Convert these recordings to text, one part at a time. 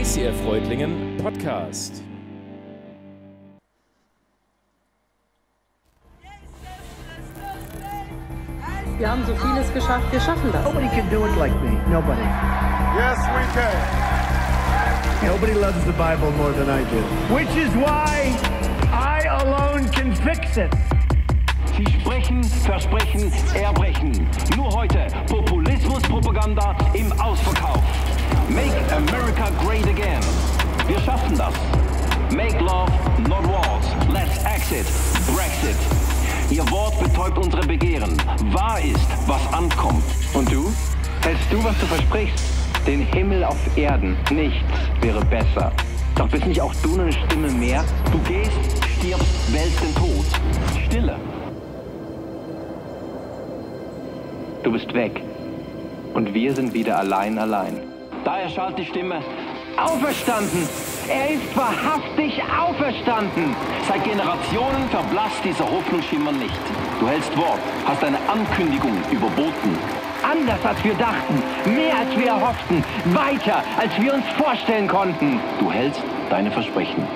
ICF Reutlingen Podcast. Wir haben so vieles geschafft, wir schaffen das. Nobody can do it like me. Nobody. Yes, we can. Nobody loves the Bible more than I do. Which is why I alone can fix it. Sie sprechen, versprechen, erbrechen. Nur heute Populismus-Propaganda im Ausverkauf. Make America great again. Wir schaffen das. Make love, not wars. Let's exit. Brexit. Ihr Wort betäubt unsere Begehren. Wahr ist, was ankommt. Und du? Hältst du, was du versprichst? Den Himmel auf Erden. Nichts wäre besser. Doch bist nicht auch du eine Stimme mehr? Du gehst, stirbst, wählst den Tod. Stille. Du bist weg. Und wir sind wieder allein. Da erschallt die Stimme. Auferstanden! Er ist wahrhaftig auferstanden! Seit Generationen verblasst dieser Hoffnungsschimmer nicht. Du hältst Wort, hast eine Ankündigung überboten. Anders als wir dachten, mehr als wir erhofften, weiter als wir uns vorstellen konnten. Du hältst deine Versprechen.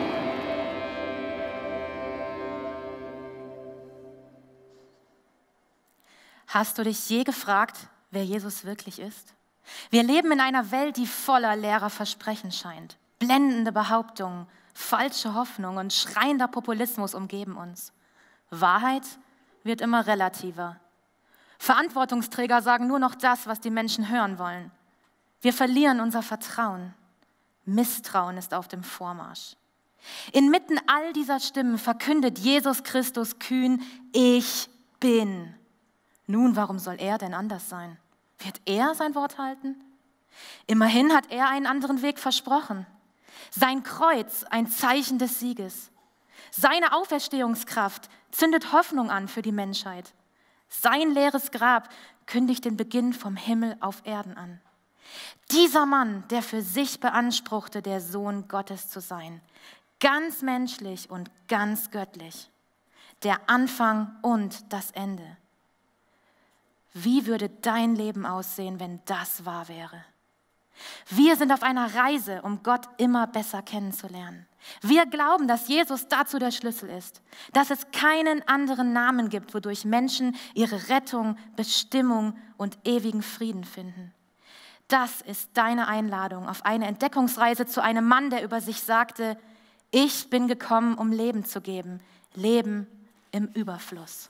Hast du dich je gefragt, wer Jesus wirklich ist? Wir leben in einer Welt, die voller leerer Versprechen scheint. Blendende Behauptungen, falsche Hoffnung und schreiender Populismus umgeben uns. Wahrheit wird immer relativer. Verantwortungsträger sagen nur noch das, was die Menschen hören wollen. Wir verlieren unser Vertrauen. Misstrauen ist auf dem Vormarsch. Inmitten all dieser Stimmen verkündet Jesus Christus kühn: Ich bin. Nun, warum soll er denn anders sein? Wird er sein Wort halten? Immerhin hat er einen anderen Weg versprochen. Sein Kreuz, ein Zeichen des Sieges. Seine Auferstehungskraft zündet Hoffnung an für die Menschheit. Sein leeres Grab kündigt den Beginn vom Himmel auf Erden an. Dieser Mann, der für sich beanspruchte, der Sohn Gottes zu sein, ganz menschlich und ganz göttlich, der Anfang und das Ende. Wie würde dein Leben aussehen, wenn das wahr wäre? Wir sind auf einer Reise, um Gott immer besser kennenzulernen. Wir glauben, dass Jesus dazu der Schlüssel ist, dass es keinen anderen Namen gibt, wodurch Menschen ihre Rettung, Bestimmung und ewigen Frieden finden. Das ist deine Einladung auf eine Entdeckungsreise zu einem Mann, der über sich sagte: Ich bin gekommen, um Leben zu geben, Leben im Überfluss.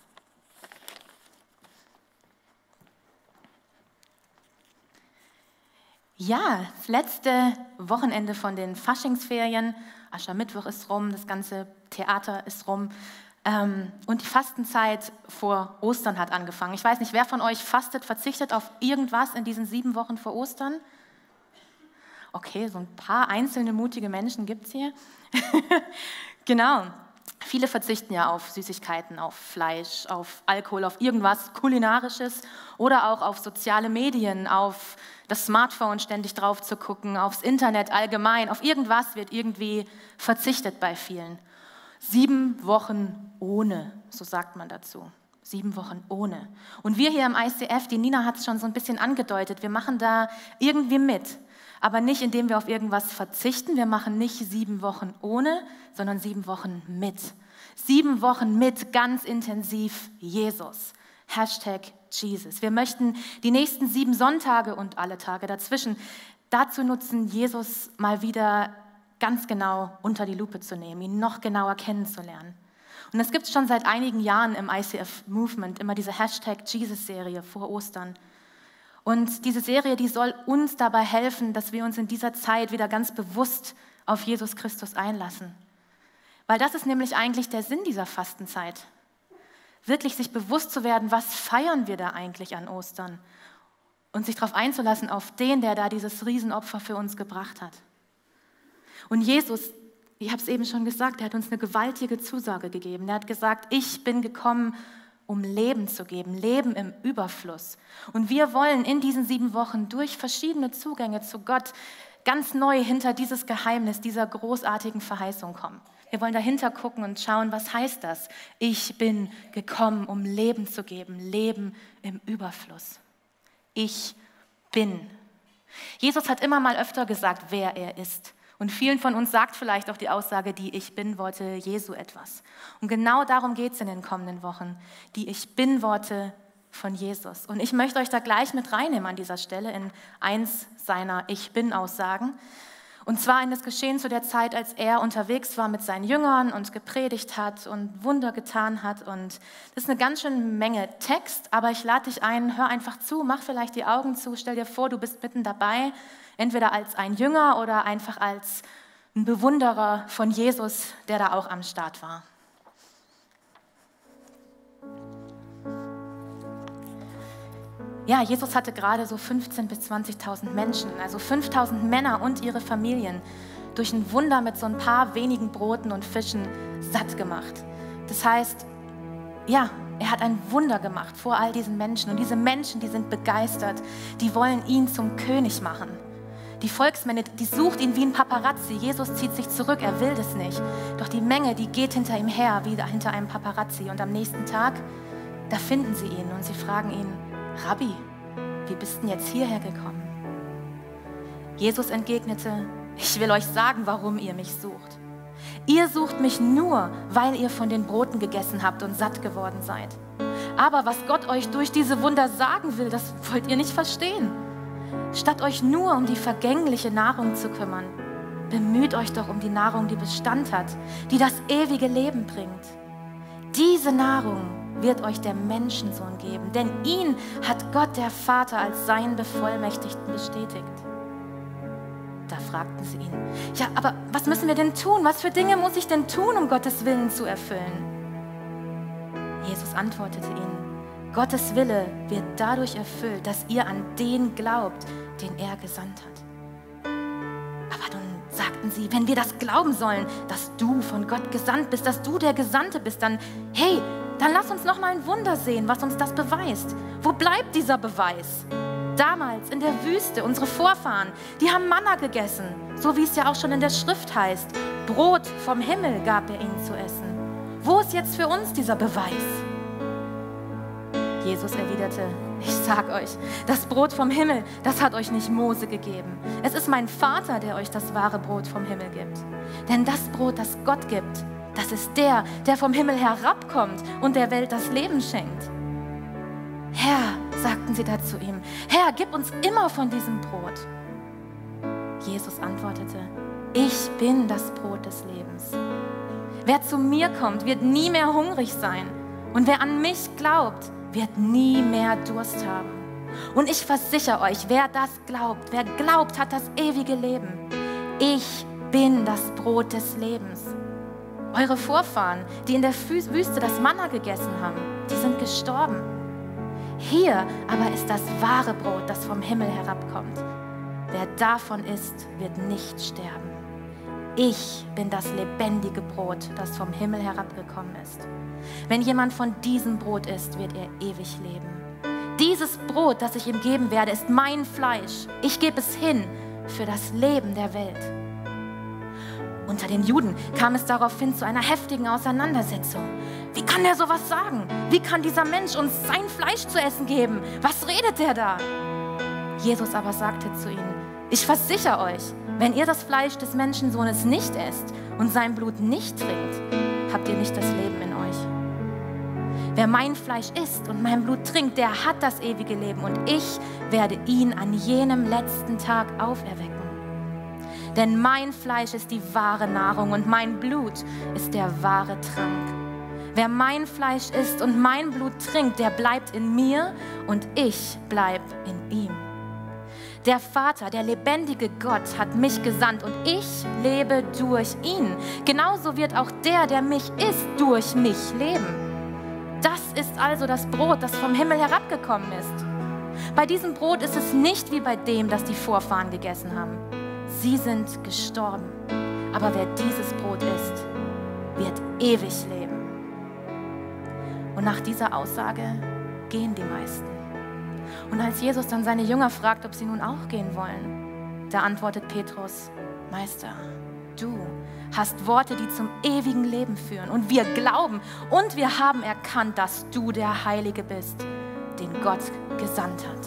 Ja, das letzte Wochenende von den Faschingsferien, Aschermittwoch ist rum, das ganze Theater ist rum und die Fastenzeit vor Ostern hat angefangen. Ich weiß nicht, wer von euch fastet, verzichtet auf irgendwas in diesen 7 Wochen vor Ostern? Okay, so ein paar einzelne mutige Menschen gibt es hier. Genau, viele verzichten ja auf Süßigkeiten, auf Fleisch, auf Alkohol, auf irgendwas Kulinarisches oder auch auf soziale Medien, auf das Smartphone ständig drauf zu gucken, aufs Internet allgemein, auf irgendwas wird irgendwie verzichtet bei vielen. 7 Wochen ohne, so sagt man dazu. 7 Wochen ohne. Und wir hier im ICF, die Nina hat es schon so ein bisschen angedeutet, wir machen da irgendwie mit. Aber nicht, indem wir auf irgendwas verzichten. Wir machen nicht 7 Wochen ohne, sondern 7 Wochen mit. 7 Wochen mit ganz intensiv Jesus. #Jesus. Wir möchten die nächsten 7 Sonntage und alle Tage dazwischen dazu nutzen, Jesus mal wieder ganz genau unter die Lupe zu nehmen, ihn noch genauer kennenzulernen. Und es gibt schon seit einigen Jahren im ICF Movement immer diese #Jesus-Serie vor Ostern. Und diese Serie, die soll uns dabei helfen, dass wir uns in dieser Zeit wieder ganz bewusst auf Jesus Christus einlassen. Weil das ist nämlich eigentlich der Sinn dieser Fastenzeit. Wirklich sich bewusst zu werden, was feiern wir da eigentlich an Ostern? Und sich darauf einzulassen, auf den, der da dieses Riesenopfer für uns gebracht hat. Und Jesus, ich habe es eben schon gesagt, er hat uns eine gewaltige Zusage gegeben. Er hat gesagt: Ich bin gekommen, um Leben zu geben, Leben im Überfluss. Und wir wollen in diesen 7 Wochen durch verschiedene Zugänge zu Gott ganz neu hinter dieses Geheimnis dieser großartigen Verheißung kommen. Wir wollen dahinter gucken und schauen, was heißt das? Ich bin gekommen, um Leben zu geben, Leben im Überfluss. Ich bin. Jesus hat immer mal öfter gesagt, wer er ist. Und vielen von uns sagt vielleicht auch die Aussage, die Ich-Bin-Worte Jesu etwas. Und genau darum geht es in den kommenden Wochen, die Ich-Bin-Worte von Jesus. Und ich möchte euch da gleich mit reinnehmen an dieser Stelle in eins seiner Ich-Bin-Aussagen. Und zwar in das Geschehen zu der Zeit, als er unterwegs war mit seinen Jüngern und gepredigt hat und Wunder getan hat. Und das ist eine ganz schöne Menge Text, aber ich lade dich ein, hör einfach zu, mach vielleicht die Augen zu, stell dir vor, du bist mitten dabei, entweder als ein Jünger oder einfach als ein Bewunderer von Jesus, der da auch am Start war. Ja, Jesus hatte gerade so 15.000 bis 20.000 Menschen, also 5.000 Männer und ihre Familien durch ein Wunder mit so ein paar wenigen Broten und Fischen satt gemacht. Das heißt, ja, er hat ein Wunder gemacht vor all diesen Menschen. Und diese Menschen, die sind begeistert, die wollen ihn zum König machen. Die Volksmenge, die sucht ihn wie ein Paparazzi. Jesus zieht sich zurück, er will das nicht. Doch die Menge, die geht hinter ihm her, wie hinter einem Paparazzi. Und am nächsten Tag, da finden sie ihn und sie fragen ihn, Rabbi, wie bist denn jetzt hierher gekommen? Jesus entgegnete, ich will euch sagen, warum ihr mich sucht. Ihr sucht mich nur, weil ihr von den Broten gegessen habt und satt geworden seid. Aber was Gott euch durch diese Wunder sagen will, das wollt ihr nicht verstehen. Statt euch nur um die vergängliche Nahrung zu kümmern, bemüht euch doch um die Nahrung, die Bestand hat, die das ewige Leben bringt. Diese Nahrung wird euch der Menschensohn geben, denn ihn hat Gott der Vater als seinen Bevollmächtigten bestätigt. Da fragten sie ihn, ja, aber was müssen wir denn tun? Was für Dinge muss ich denn tun, um Gottes Willen zu erfüllen? Jesus antwortete ihnen, Gottes Wille wird dadurch erfüllt, dass ihr an den glaubt, den er gesandt hat. Aber dann sagten sie, wenn wir das glauben sollen, dass du von Gott gesandt bist, dass du der Gesandte bist, dann, hey, dann lass uns noch mal ein Wunder sehen, was uns das beweist. Wo bleibt dieser Beweis? Damals in der Wüste, unsere Vorfahren, die haben Manna gegessen, so wie es ja auch schon in der Schrift heißt. Brot vom Himmel gab er ihnen zu essen. Wo ist jetzt für uns dieser Beweis? Jesus erwiderte, ich sag euch, das Brot vom Himmel, das hat euch nicht Mose gegeben. Es ist mein Vater, der euch das wahre Brot vom Himmel gibt. Denn das Brot, das Gott gibt, das ist der, der vom Himmel herabkommt und der Welt das Leben schenkt. Herr, sagten sie da zu ihm, Herr, gib uns immer von diesem Brot. Jesus antwortete, ich bin das Brot des Lebens. Wer zu mir kommt, wird nie mehr hungrig sein. Und wer an mich glaubt, wird nie mehr Durst haben. Und ich versichere euch, wer das glaubt, wer glaubt, hat das ewige Leben. Ich bin das Brot des Lebens. Eure Vorfahren, die in der Wüste das Manna gegessen haben, die sind gestorben. Hier aber ist das wahre Brot, das vom Himmel herabkommt. Wer davon isst, wird nicht sterben. Ich bin das lebendige Brot, das vom Himmel herabgekommen ist. Wenn jemand von diesem Brot isst, wird er ewig leben. Dieses Brot, das ich ihm geben werde, ist mein Fleisch. Ich gebe es hin für das Leben der Welt. Unter den Juden kam es daraufhin zu einer heftigen Auseinandersetzung. Wie kann der sowas sagen? Wie kann dieser Mensch uns sein Fleisch zu essen geben? Was redet der da? Jesus aber sagte zu ihnen, ich versichere euch, wenn ihr das Fleisch des Menschensohnes nicht esst und sein Blut nicht trinkt, habt ihr nicht das Leben in euch. Wer mein Fleisch isst und mein Blut trinkt, der hat das ewige Leben und ich werde ihn an jenem letzten Tag auferwecken. Denn mein Fleisch ist die wahre Nahrung und mein Blut ist der wahre Trank. Wer mein Fleisch isst und mein Blut trinkt, der bleibt in mir und ich bleib in ihm. Der Vater, der lebendige Gott, hat mich gesandt und ich lebe durch ihn. Genauso wird auch der mich isst, durch mich leben. Das ist also das Brot, das vom Himmel herabgekommen ist. Bei diesem Brot ist es nicht wie bei dem, das die Vorfahren gegessen haben. Sie sind gestorben. Aber wer dieses Brot isst, wird ewig leben. Und nach dieser Aussage gehen die meisten. Und als Jesus dann seine Jünger fragt, ob sie nun auch gehen wollen, da antwortet Petrus, Meister, du hast Worte, die zum ewigen Leben führen. Und wir glauben und wir haben erkannt, dass du der Heilige bist, den Gott gesandt hat.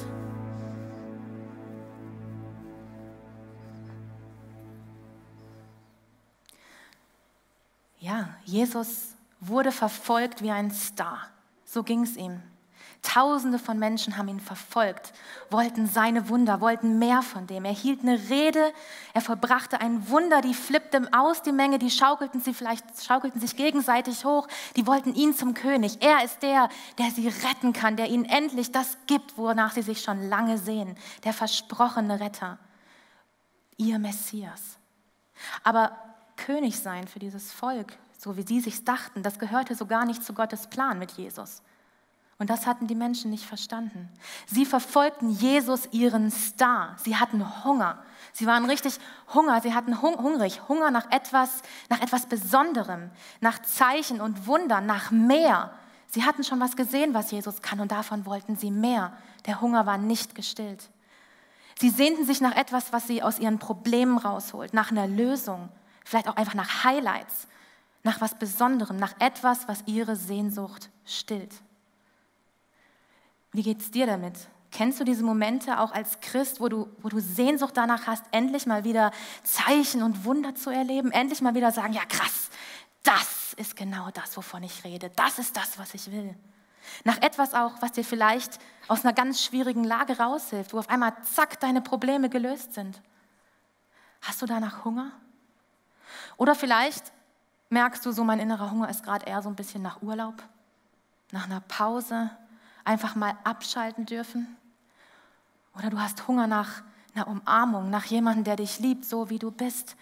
Ja, Jesus wurde verfolgt wie ein Star. So ging es ihm. Tausende von Menschen haben ihn verfolgt, wollten seine Wunder, wollten mehr von dem. Er hielt eine Rede, er vollbrachte ein Wunder, die flippten aus, die Menge, die schaukelten sich gegenseitig hoch, die wollten ihn zum König. Er ist der sie retten kann, der ihnen endlich das gibt, wonach sie sich schon lange sehen. Der versprochene Retter, ihr Messias. Aber König sein für dieses Volk, so wie sie sich dachten, das gehörte so gar nicht zu Gottes Plan mit Jesus. Und das hatten die Menschen nicht verstanden. Sie verfolgten Jesus, ihren Star. Sie hatten Hunger. Sie waren richtig Hunger. Sie hatten Hunger nach etwas Besonderem, nach Zeichen und Wundern, nach mehr. Sie hatten schon was gesehen, was Jesus kann, und davon wollten sie mehr. Der Hunger war nicht gestillt. Sie sehnten sich nach etwas, was sie aus ihren Problemen rausholt, nach einer Lösung, vielleicht auch einfach nach Highlights, nach was Besonderem, nach etwas, was ihre Sehnsucht stillt. Wie geht's dir damit? Kennst du diese Momente auch als Christ, wo du Sehnsucht danach hast, endlich mal wieder Zeichen und Wunder zu erleben? Endlich mal wieder sagen, ja krass, das ist genau das, wovon ich rede. Das ist das, was ich will. Nach etwas auch, was dir vielleicht aus einer ganz schwierigen Lage raushilft, wo auf einmal zack, deine Probleme gelöst sind. Hast du danach Hunger? Oder vielleicht merkst du so, mein innerer Hunger ist gerade eher so ein bisschen nach Urlaub, nach einer Pause, einfach mal abschalten dürfen. Oder du hast Hunger nach einer Umarmung, nach jemandem, der dich liebt, so wie du bist.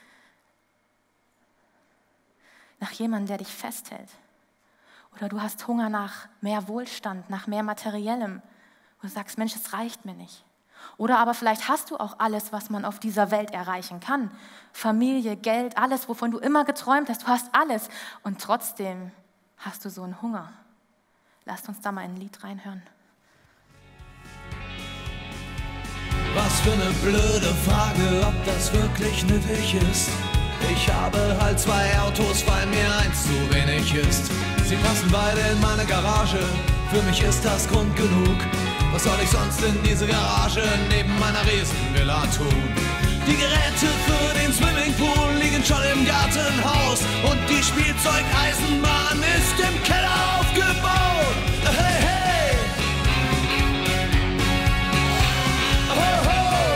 Nach jemandem, der dich festhält. Oder du hast Hunger nach mehr Wohlstand, nach mehr Materiellem. Und du sagst, Mensch, es reicht mir nicht. Oder aber vielleicht hast du auch alles, was man auf dieser Welt erreichen kann. Familie, Geld, alles, wovon du immer geträumt hast. Du hast alles. Und trotzdem hast du so einen Hunger. Lasst uns da mal ein Lied reinhören. Was für eine blöde Frage, ob das wirklich nötig ist. Ich habe halt 2 Autos, weil mir eins zu wenig ist. Sie passen beide in meine Garage, für mich ist das Grund genug. Was soll ich sonst in diese Garage neben meiner Riesenvilla tun? Die Geräte für den Swimmingpool liegen schon im Gartenhaus und die Spielzeugeisenbahn ist im Keller aufgebaut. Hey, hey! Ho, ho!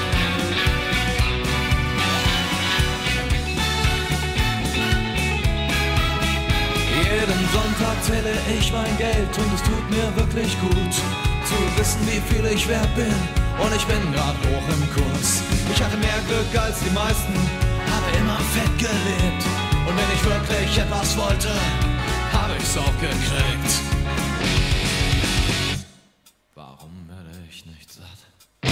Jeden Sonntag zähle ich mein Geld und es tut mir wirklich gut, zu wissen, wie viel ich wert bin. Und ich bin grad hoch im Kurs. Ich hatte mehr Glück als die meisten, habe immer fett gelebt. Und wenn ich wirklich etwas wollte, habe ich's auch gekriegt. Warum werde ich nicht satt?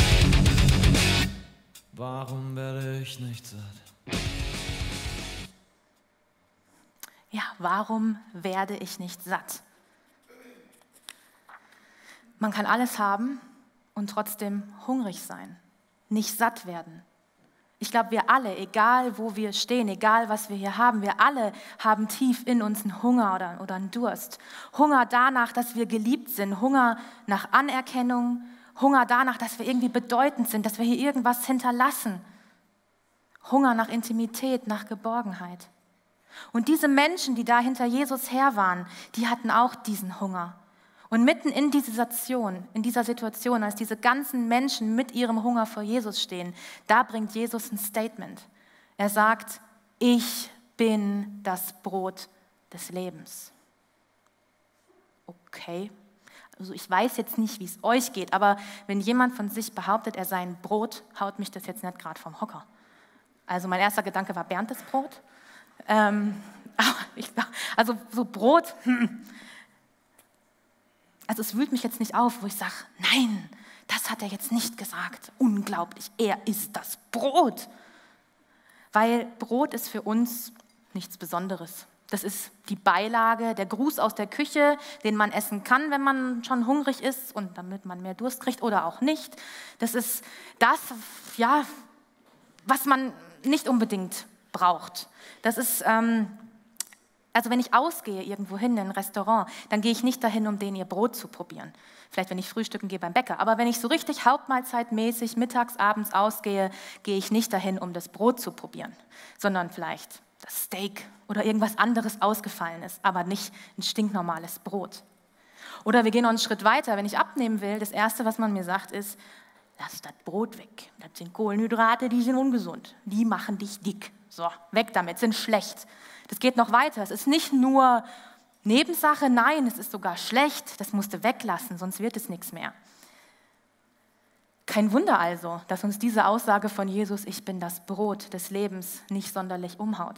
Warum werde ich nicht satt? Ja, warum werde ich nicht satt? Man kann alles haben und trotzdem hungrig sein, nicht satt werden. Ich glaube, wir alle, egal wo wir stehen, egal was wir hier haben, wir alle haben tief in uns einen Hunger oder einen Durst. Hunger danach, dass wir geliebt sind, Hunger nach Anerkennung, Hunger danach, dass wir irgendwie bedeutend sind, dass wir hier irgendwas hinterlassen. Hunger nach Intimität, nach Geborgenheit. Und diese Menschen, die da hinter Jesus her waren, die hatten auch diesen Hunger. Und mitten in dieser Situation, als diese ganzen Menschen mit ihrem Hunger vor Jesus stehen, da bringt Jesus ein Statement. Er sagt, ich bin das Brot des Lebens. Okay, also ich weiß jetzt nicht, wie es euch geht, aber wenn jemand von sich behauptet, er sei ein Brot, haut mich das jetzt nicht gerade vom Hocker. Also mein erster Gedanke war Berndes Brot. Also so Brot, Also es wühlt mich jetzt nicht auf, wo ich sage, nein, das hat er jetzt nicht gesagt. Unglaublich, er ist das Brot. Weil Brot ist für uns nichts Besonderes. Das ist die Beilage, der Gruß aus der Küche, den man essen kann, wenn man schon hungrig ist und damit man mehr Durst kriegt oder auch nicht. Das ist das, ja, was man nicht unbedingt braucht. Das ist, also wenn ich ausgehe irgendwo hin in ein Restaurant, dann gehe ich nicht dahin, um denen ihr Brot zu probieren. Vielleicht, wenn ich frühstücken gehe beim Bäcker. Aber wenn ich so richtig hauptmahlzeitmäßig mittags, abends ausgehe, gehe ich nicht dahin, um das Brot zu probieren, sondern vielleicht das Steak oder irgendwas anderes ausgefallen ist, aber nicht ein stinknormales Brot. Oder wir gehen noch einen Schritt weiter. Wenn ich abnehmen will, das Erste, was man mir sagt, ist, lass das Brot weg. Das sind Kohlenhydrate, die sind ungesund. Die machen dich dick. So, weg damit, sind schlecht. Das geht noch weiter. Es ist nicht nur Nebensache, nein, es ist sogar schlecht. Das musst du weglassen, sonst wird es nichts mehr. Kein Wunder also, dass uns diese Aussage von Jesus, ich bin das Brot des Lebens, nicht sonderlich umhaut.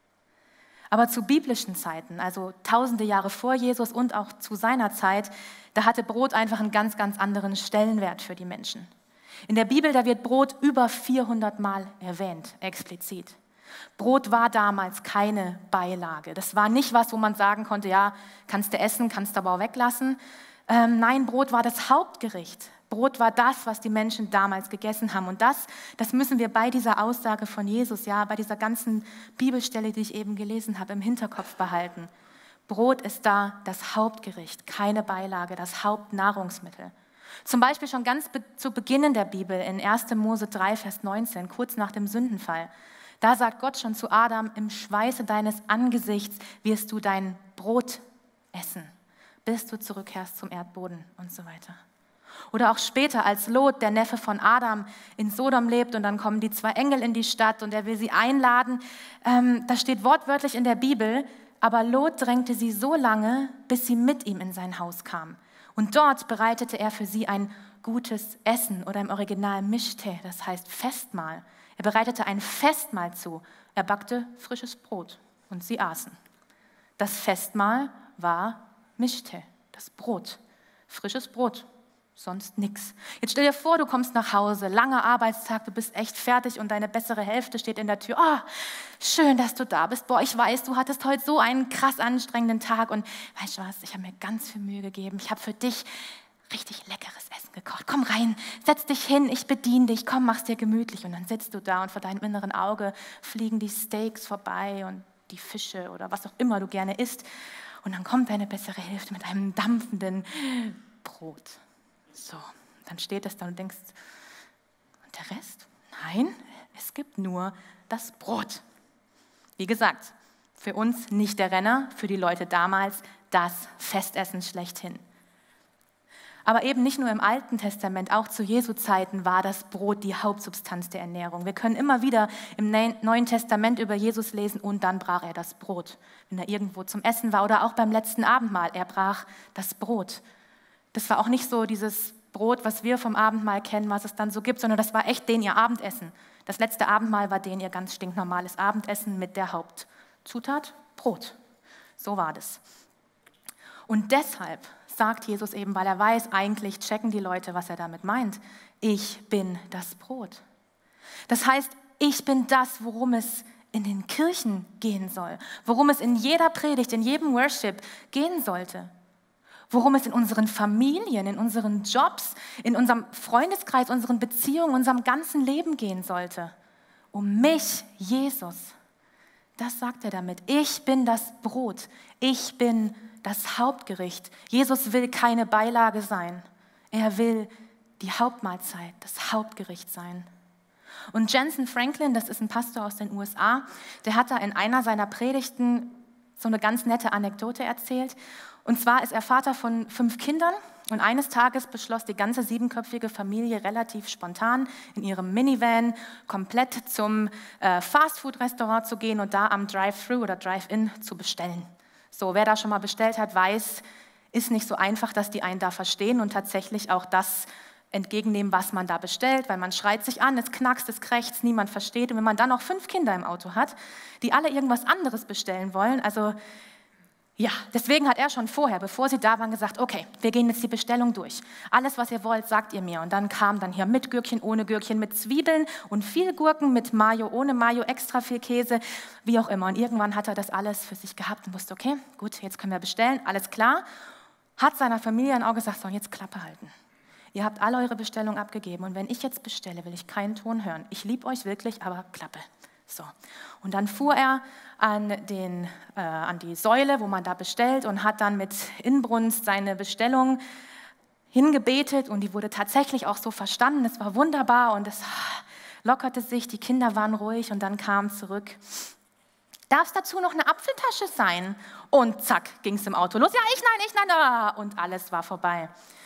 Aber zu biblischen Zeiten, also tausende Jahre vor Jesus und auch zu seiner Zeit, da hatte Brot einfach einen ganz, ganz anderen Stellenwert für die Menschen. In der Bibel, da wird Brot über 400 Mal erwähnt, explizit. Brot war damals keine Beilage. Das war nicht was, wo man sagen konnte, ja, kannst du essen, kannst du aber auch weglassen. Nein, Brot war das Hauptgericht. Brot war das, was die Menschen damals gegessen haben. Und das müssen wir bei dieser Aussage von Jesus, ja, bei dieser ganzen Bibelstelle, die ich eben gelesen habe, im Hinterkopf behalten. Brot ist da das Hauptgericht, keine Beilage, das Hauptnahrungsmittel. Zum Beispiel schon ganz zu Beginn der Bibel, in 1. Mose 3, Vers 19, kurz nach dem Sündenfall. Da sagt Gott schon zu Adam, im Schweiße deines Angesichts wirst du dein Brot essen, bis du zurückkehrst zum Erdboden und so weiter. Oder auch später, als Lot, der Neffe von Adam, in Sodom lebt und dann kommen die 2 Engel in die Stadt und er will sie einladen. Das steht wortwörtlich in der Bibel, aber Lot drängte sie so lange, bis sie mit ihm in sein Haus kam. Und dort bereitete er für sie ein gutes Essen oder im Original Mishteh, das heißt Festmahl. Er bereitete ein Festmahl zu. Er backte frisches Brot und sie aßen. Das Festmahl war Mishteh, das Brot, frisches Brot. Sonst nichts. Jetzt stell dir vor, du kommst nach Hause, langer Arbeitstag, du bist echt fertig und deine bessere Hälfte steht in der Tür. Oh, schön, dass du da bist. Boah, ich weiß, du hattest heute so einen krass anstrengenden Tag und weißt du was, ich habe mir ganz viel Mühe gegeben. Ich habe für dich richtig leckeres Essen gekocht. Komm rein, setz dich hin, ich bediene dich, komm, mach's dir gemütlich. Und dann sitzt du da und vor deinem inneren Auge fliegen die Steaks vorbei und die Fische oder was auch immer du gerne isst. Und dann kommt deine bessere Hälfte mit einem dampfenden Brot. So, dann steht es da und du denkst, und der Rest? Nein, es gibt nur das Brot. Wie gesagt, für uns nicht der Renner, für die Leute damals das Festessen schlechthin. Aber eben nicht nur im Alten Testament, auch zu Jesu Zeiten war das Brot die Hauptsubstanz der Ernährung. Wir können immer wieder im Neuen Testament über Jesus lesen und dann brach er das Brot, wenn er irgendwo zum Essen war oder auch beim letzten Abendmahl, er brach das Brot. Das war auch nicht so dieses Brot, was wir vom Abendmahl kennen, was es dann so gibt, sondern das war echt ihr Abendessen. Das letzte Abendmahl war ihr ganz stinknormales Abendessen mit der Hauptzutat Brot. So war das. Und deshalb sagt Jesus eben, weil er weiß, eigentlich checken die Leute, was er damit meint. Ich bin das Brot. Das heißt, ich bin das, worum es in den Kirchen gehen soll, worum es in jeder Predigt, in jedem Worship gehen sollte. Worum es in unseren Familien, in unseren Jobs, in unserem Freundeskreis, unseren Beziehungen, unserem ganzen Leben gehen sollte. Um mich, Jesus. Das sagt er damit. Ich bin das Brot. Ich bin das Hauptgericht. Jesus will keine Beilage sein. Er will die Hauptmahlzeit, das Hauptgericht sein. Und Jensen Franklin, das ist ein Pastor aus den USA, der hat da in einer seiner Predigten so eine ganz nette Anekdote erzählt. Und zwar ist er Vater von 5 Kindern und eines Tages beschloss die ganze 7-köpfige Familie relativ spontan in ihrem Minivan komplett zum Fastfood-Restaurant zu gehen und da am Drive-Thru oder Drive-In zu bestellen. So, wer da schon mal bestellt hat, weiß, ist nicht so einfach, dass die einen da verstehen und tatsächlich auch das entgegennehmen, was man da bestellt, weil man schreit sich an, es knackst, es krächzt, niemand versteht. Und wenn man dann noch 5 Kinder im Auto hat, die alle irgendwas anderes bestellen wollen, also ja, deswegen hat er schon vorher, bevor sie da waren, gesagt, okay, wir gehen jetzt die Bestellung durch. Alles, was ihr wollt, sagt ihr mir. Und dann kam dann hier mit Gürkchen, ohne Gürkchen, mit Zwiebeln und viel Gurken, mit Mayo, ohne Mayo, extra viel Käse, wie auch immer. Und irgendwann hat er das alles für sich gehabt und wusste, okay, gut, jetzt können wir bestellen, alles klar. Hat seiner Familie dann auch gesagt, so, jetzt Klappe halten. Ihr habt alle eure Bestellung abgegeben und wenn ich jetzt bestelle, will ich keinen Ton hören. Ich liebe euch wirklich, aber Klappe. So. Und dann fuhr er an die Säule, wo man da bestellt und hat dann mit Inbrunst seine Bestellung hingebetet und die wurde tatsächlich auch so verstanden. Es war wunderbar und es lockerte sich, die Kinder waren ruhig und dann kam zurück, Darf es dazu noch eine Apfeltasche sein? Und zack, ging es im Auto los. Ja, ich nein, und alles war vorbei.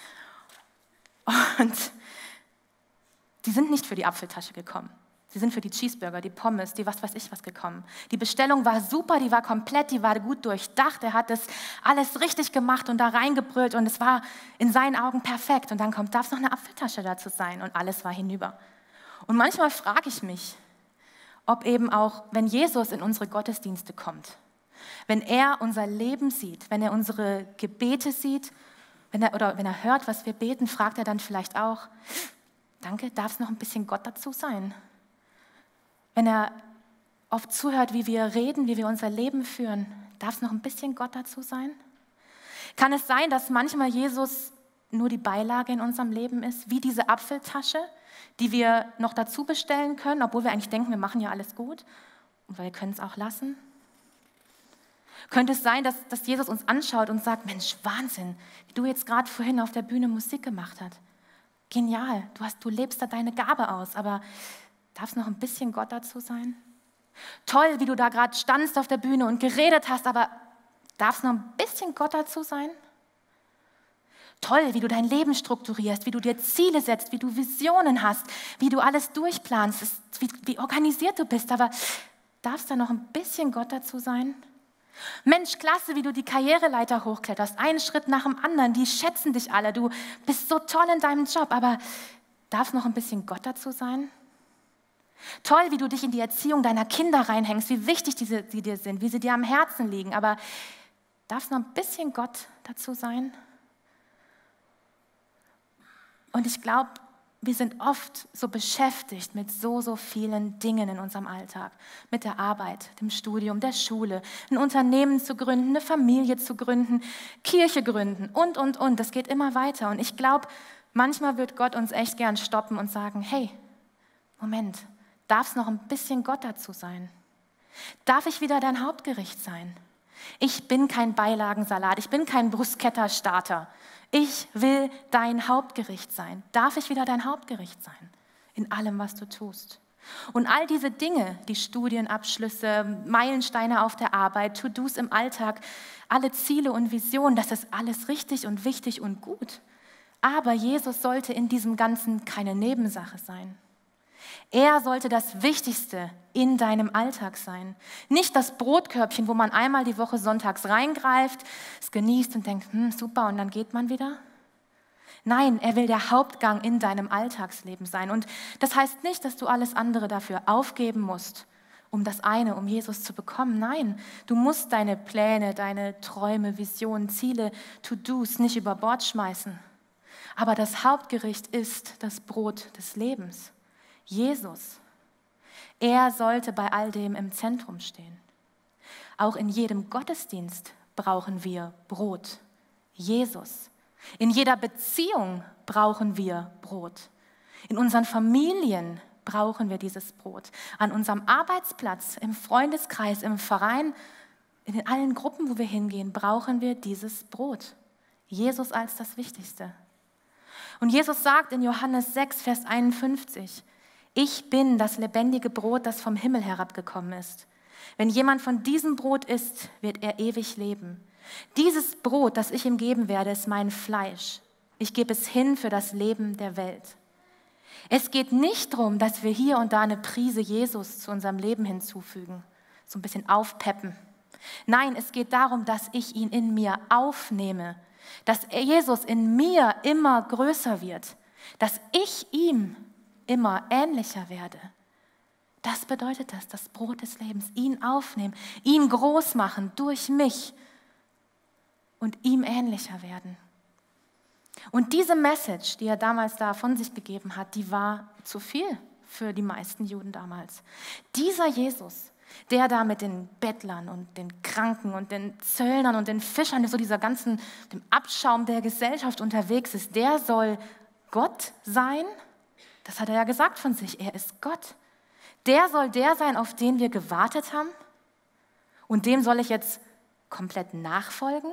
Und die sind nicht für die Apfeltasche gekommen. Sie sind für die Cheeseburger, die Pommes, die was weiß ich was gekommen. Die Bestellung war super, die war komplett, die war gut durchdacht. Er hat das alles richtig gemacht und da reingebrüllt und es war in seinen Augen perfekt. Und dann darf es noch eine Apfeltasche dazu sein und alles war hinüber. Und manchmal frage ich mich, ob eben auch, wenn Jesus in unsere Gottesdienste kommt, wenn er unser Leben sieht, wenn er unsere Gebete sieht, wenn er hört, was wir beten, fragt er dann vielleicht auch, danke, darf es noch ein bisschen Gott dazu sein? Wenn er oft zuhört, wie wir reden, wie wir unser Leben führen, darf es noch ein bisschen Gott dazu sein? Kann es sein, dass manchmal Jesus nur die Beilage in unserem Leben ist, wie diese Apfeltasche, die wir noch dazu bestellen können, obwohl wir eigentlich denken, wir machen ja alles gut und wir können es auch lassen? Könnte es sein, dass Jesus uns anschaut und sagt, Mensch, Wahnsinn, wie du jetzt gerade vorhin auf der Bühne Musik gemacht hast. Genial, du lebst da deine Gabe aus, aber darf es noch ein bisschen Gott dazu sein? Toll, wie du da gerade standst auf der Bühne und geredet hast, aber darf es noch ein bisschen Gott dazu sein? Toll, wie du dein Leben strukturierst, wie du dir Ziele setzt, wie du Visionen hast, wie du alles durchplanst, wie organisiert du bist, aber darf es da noch ein bisschen Gott dazu sein? Mensch, klasse, wie du die Karriereleiter hochkletterst, einen Schritt nach dem anderen, die schätzen dich alle, du bist so toll in deinem Job, aber darf es noch ein bisschen Gott dazu sein? Toll, wie du dich in die Erziehung deiner Kinder reinhängst, wie wichtig sie dir sind, wie sie dir am Herzen liegen, aber darf es noch ein bisschen Gott dazu sein? Und ich glaube, wir sind oft so beschäftigt mit so vielen Dingen in unserem Alltag. Mit der Arbeit, dem Studium, der Schule, ein Unternehmen zu gründen, eine Familie zu gründen, Kirche gründen und. Das geht immer weiter. Und ich glaube, manchmal wird Gott uns echt gern stoppen und sagen, hey, Moment, darf es noch ein bisschen Gott dazu sein? Darf ich wieder dein Hauptgericht sein? Ich bin kein Beilagensalat, ich bin kein Bruschetta-Starter. Ich will dein Hauptgericht sein. Darf ich wieder dein Hauptgericht sein? In allem, was du tust. Und all diese Dinge, die Studienabschlüsse, Meilensteine auf der Arbeit, To-Dos im Alltag, alle Ziele und Visionen, das ist alles richtig und wichtig und gut. Aber Jesus sollte in diesem Ganzen keine Nebensache sein. Er sollte das Wichtigste in deinem Alltag sein. Nicht das Brotkörbchen, wo man einmal die Woche sonntags reingreift, es genießt und denkt, super, und dann geht man wieder. Nein, er will der Hauptgang in deinem Alltagsleben sein. Und das heißt nicht, dass du alles andere dafür aufgeben musst, um Jesus zu bekommen. Nein, du musst deine Pläne, deine Träume, Visionen, Ziele, To-Dos nicht über Bord schmeißen. Aber das Hauptgericht ist das Brot des Lebens. Jesus, er sollte bei all dem im Zentrum stehen. Auch in jedem Gottesdienst brauchen wir Brot. Jesus. In jeder Beziehung brauchen wir Brot. In unseren Familien brauchen wir dieses Brot. An unserem Arbeitsplatz, im Freundeskreis, im Verein, in allen Gruppen, wo wir hingehen, brauchen wir dieses Brot. Jesus als das Wichtigste. Und Jesus sagt in Johannes 6, Vers 51, ich bin das lebendige Brot, das vom Himmel herabgekommen ist. Wenn jemand von diesem Brot isst, wird er ewig leben. Dieses Brot, das ich ihm geben werde, ist mein Fleisch. Ich gebe es hin für das Leben der Welt. Es geht nicht darum, dass wir hier und da eine Prise Jesus zu unserem Leben hinzufügen, so ein bisschen aufpeppen. Nein, es geht darum, dass ich ihn in mir aufnehme, dass Jesus in mir immer größer wird, dass ich ihm immer ähnlicher werde. Das bedeutet das Brot des Lebens, ihn aufnehmen, ihn groß machen durch mich und ihm ähnlicher werden. Und diese Message, die er damals da von sich gegeben hat, die war zu viel für die meisten Juden damals. Dieser Jesus, der da mit den Bettlern und den Kranken und den Zöllnern und den Fischern, so dem Abschaum der Gesellschaft unterwegs ist, der soll Gott sein. Das hat er ja gesagt von sich, er ist Gott. Der soll der sein, auf den wir gewartet haben? Und dem soll ich jetzt komplett nachfolgen?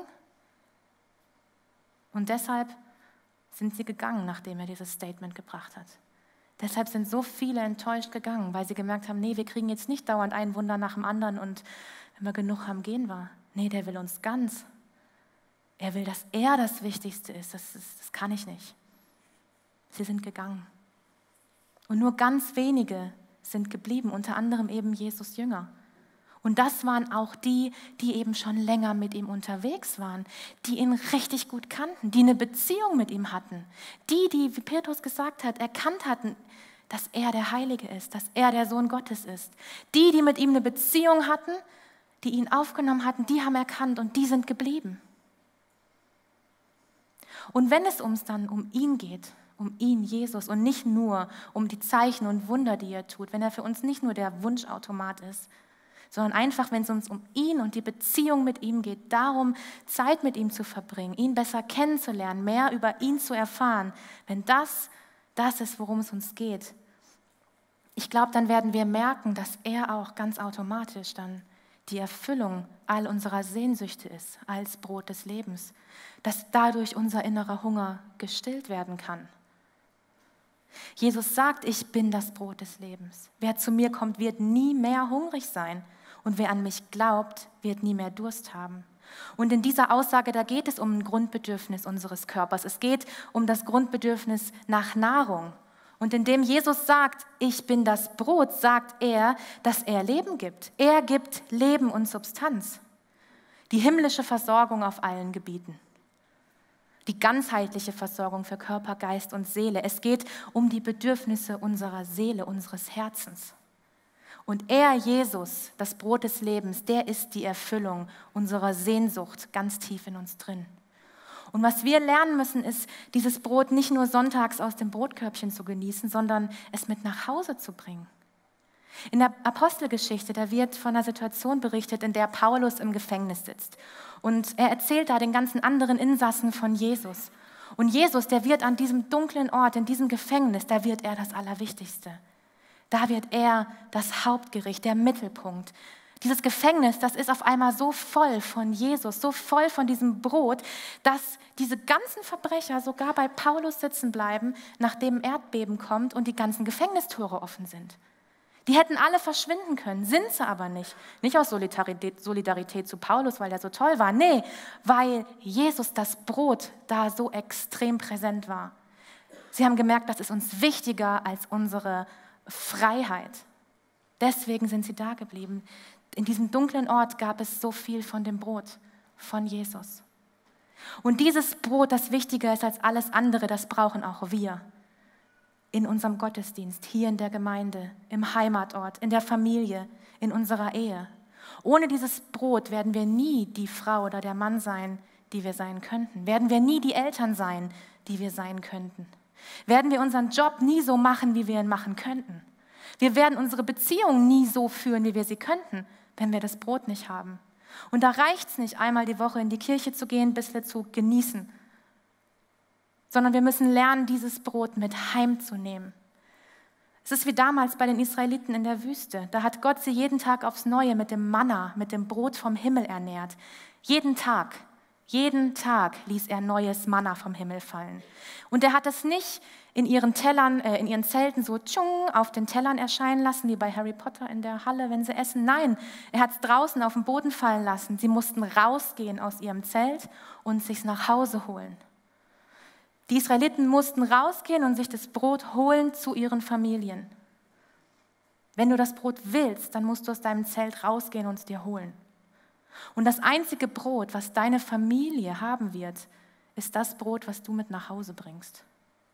Und deshalb sind sie gegangen, nachdem er dieses Statement gebracht hat. Deshalb sind so viele enttäuscht gegangen, weil sie gemerkt haben, nee, wir kriegen jetzt nicht dauernd ein Wunder nach dem anderen und wenn wir genug haben, gehen wir. Nee, der will uns ganz. Er will, dass er das Wichtigste ist. Das kann ich nicht. Sie sind gegangen. Und nur ganz wenige sind geblieben, unter anderem eben Jesus Jünger. Und das waren auch die, die eben schon länger mit ihm unterwegs waren, die ihn richtig gut kannten, die eine Beziehung mit ihm hatten, die, wie Petrus gesagt hat, erkannt hatten, dass er der Heilige ist, dass er der Sohn Gottes ist. Die mit ihm eine Beziehung hatten, die ihn aufgenommen hatten, die haben erkannt und die sind geblieben. Und wenn es uns dann um ihn geht, um ihn, Jesus, und nicht nur um die Zeichen und Wunder, die er tut, wenn er für uns nicht nur der Wunschautomat ist, sondern einfach, wenn es uns um ihn und die Beziehung mit ihm geht, darum, Zeit mit ihm zu verbringen, ihn besser kennenzulernen, mehr über ihn zu erfahren, wenn das ist, worum es uns geht, ich glaube, dann werden wir merken, dass er auch ganz automatisch dann die Erfüllung all unserer Sehnsüchte ist, als Brot des Lebens, dass dadurch unser innerer Hunger gestillt werden kann. Jesus sagt, ich bin das Brot des Lebens. Wer zu mir kommt, wird nie mehr hungrig sein. Und wer an mich glaubt, wird nie mehr Durst haben. Und in dieser Aussage, da geht es um ein Grundbedürfnis unseres Körpers. Es geht um das Grundbedürfnis nach Nahrung. Und indem Jesus sagt, ich bin das Brot, sagt er, dass er Leben gibt. Er gibt Leben und Substanz. Die himmlische Versorgung auf allen Gebieten. Die ganzheitliche Versorgung für Körper, Geist und Seele. Es geht um die Bedürfnisse unserer Seele, unseres Herzens. Und er, Jesus, das Brot des Lebens, der ist die Erfüllung unserer Sehnsucht ganz tief in uns drin. Und was wir lernen müssen, ist, dieses Brot nicht nur sonntags aus dem Brotkörbchen zu genießen, sondern es mit nach Hause zu bringen. In der Apostelgeschichte, da wird von einer Situation berichtet, in der Paulus im Gefängnis sitzt. Und er erzählt da den ganzen anderen Insassen von Jesus. Und Jesus, der wird an diesem dunklen Ort, in diesem Gefängnis, da wird er das Allerwichtigste. Da wird er das Hauptgericht, der Mittelpunkt. Dieses Gefängnis, das ist auf einmal so voll von Jesus, so voll von diesem Brot, dass diese ganzen Verbrecher sogar bei Paulus sitzen bleiben, nachdem ein Erdbeben kommt und die ganzen Gefängnistore offen sind. Die hätten alle verschwinden können, sind sie aber nicht. Nicht aus Solidarität zu Paulus, weil der so toll war. Nee, weil Jesus, das Brot, da so extrem präsent war. Sie haben gemerkt, das ist uns wichtiger als unsere Freiheit. Deswegen sind sie da geblieben. In diesem dunklen Ort gab es so viel von dem Brot, von Jesus. Und dieses Brot, das wichtiger ist als alles andere, das brauchen auch wir. In unserem Gottesdienst, hier in der Gemeinde, im Heimatort, in der Familie, in unserer Ehe. Ohne dieses Brot werden wir nie die Frau oder der Mann sein, die wir sein könnten. Werden wir nie die Eltern sein, die wir sein könnten. Werden wir unseren Job nie so machen, wie wir ihn machen könnten. Wir werden unsere Beziehung nie so führen, wie wir sie könnten, wenn wir das Brot nicht haben. Und da reicht es nicht, einmal die Woche in die Kirche zu gehen, ein bisschen zu genießen, sondern wir müssen lernen, dieses Brot mit heimzunehmen. Es ist wie damals bei den Israeliten in der Wüste. Da hat Gott sie jeden Tag aufs Neue mit dem Manna, mit dem Brot vom Himmel ernährt. Jeden Tag ließ er neues Manna vom Himmel fallen. Und er hat es nicht in ihren Zelten so auf den Tellern erscheinen lassen, wie bei Harry Potter in der Halle, wenn sie essen. Nein, er hat es draußen auf den Boden fallen lassen. Sie mussten rausgehen aus ihrem Zelt und sich nach Hause holen. Die Israeliten mussten rausgehen und sich das Brot holen zu ihren Familien. Wenn du das Brot willst, dann musst du aus deinem Zelt rausgehen und es dir holen. Und das einzige Brot, was deine Familie haben wird, ist das Brot, was du mit nach Hause bringst.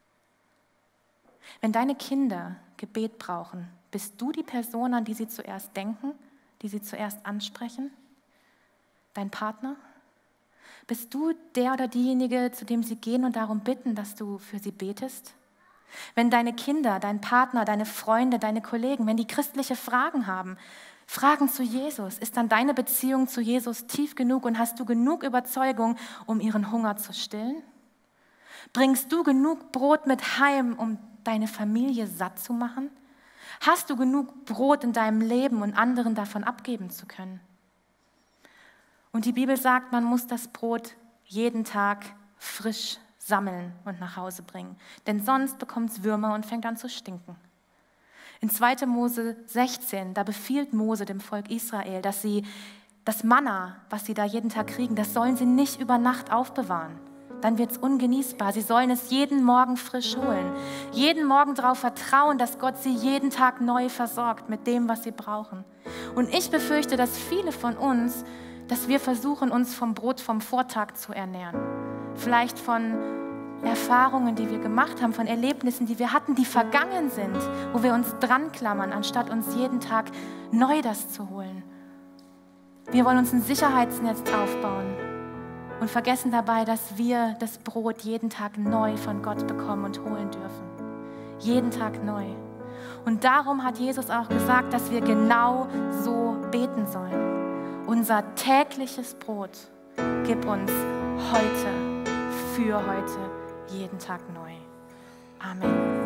Wenn deine Kinder Gebet brauchen, bist du die Person, an die sie zuerst denken, die sie zuerst ansprechen? Dein Partner? Bist du der oder diejenige, zu dem sie gehen und darum bitten, dass du für sie betest? Wenn deine Kinder, dein Partner, deine Freunde, deine Kollegen, wenn die christliche Fragen haben, Fragen zu Jesus, ist dann deine Beziehung zu Jesus tief genug und hast du genug Überzeugung, um ihren Hunger zu stillen? Bringst du genug Brot mit heim, um deine Familie satt zu machen? Hast du genug Brot in deinem Leben und anderen davon abgeben zu können? Und die Bibel sagt, man muss das Brot jeden Tag frisch sammeln und nach Hause bringen. Denn sonst bekommt es Würmer und fängt an zu stinken. In 2. Mose 16, da befiehlt Mose dem Volk Israel, dass sie Das Manna, was sie da jeden Tag kriegen, das sollen sie nicht über Nacht aufbewahren. Dann wird es ungenießbar. Sie sollen es jeden Morgen frisch holen. Jeden Morgen darauf vertrauen, dass Gott sie jeden Tag neu versorgt mit dem, was sie brauchen. Und ich befürchte, dass viele von uns, dass wir versuchen, uns vom Brot vom Vortag zu ernähren. Vielleicht von Erfahrungen, die wir gemacht haben, von Erlebnissen, die wir hatten, die vergangen sind, wo wir uns dran klammern, anstatt uns jeden Tag neu das zu holen. Wir wollen uns ein Sicherheitsnetz aufbauen und vergessen dabei, dass wir das Brot jeden Tag neu von Gott bekommen und holen dürfen. Jeden Tag neu. Und darum hat Jesus auch gesagt, dass wir genau so beten sollen. Unser tägliches Brot gib uns heute, für heute, jeden Tag neu. Amen.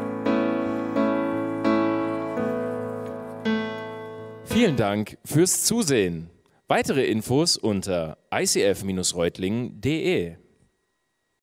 Vielen Dank fürs Zusehen. Weitere Infos unter icf-reutlingen.de